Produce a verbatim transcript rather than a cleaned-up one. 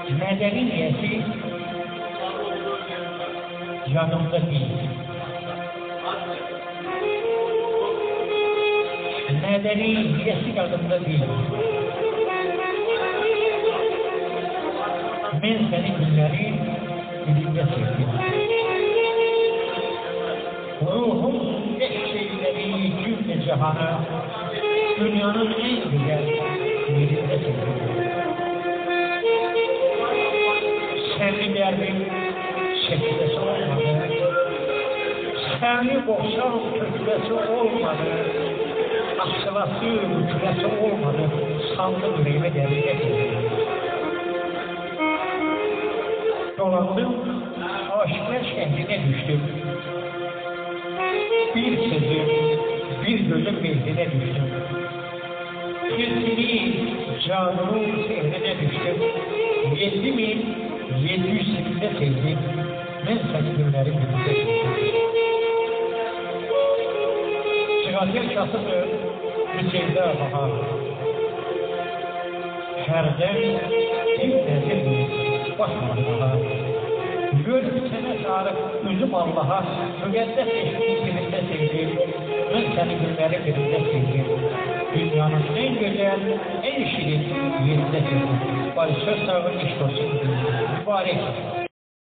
Mədəni niyəsi yanımda deyil. Mədəni niyəsi yanımda deyil. Mən səni günləri dilində sevdim. Ruhum eşk eylədiyi cümlə cahanı dünyanın en güzel yerində sevdim. Səni dərbin çəkməsi olmadı. Səni boşan tökməsi olmadı. Asılası, bükməsi olmadı. Sandım ürəyimə dərinə sevdim. Dolandım, aşıklar şehrinə düştüm. Bir sözüm, bir gözüm mehrinə düştüm. Tilkini, canımın sehrine düştüm. Yedi min, yedi yüz sekizde sevdim. Ben seni günlerin birinde sevdim. Çıkartır kasıdır, bir sevda bahar. Herden bir nezir başmalığa. Göl bitene sarıp üzüm Allah'a, müqəddəs eşkin birində sevdim. Ben seni günlerin birinde sevdim. Dünyanın en güzel, en şirin yerinde sevdim. Bari söz sağlık iş olsun. Mübarek.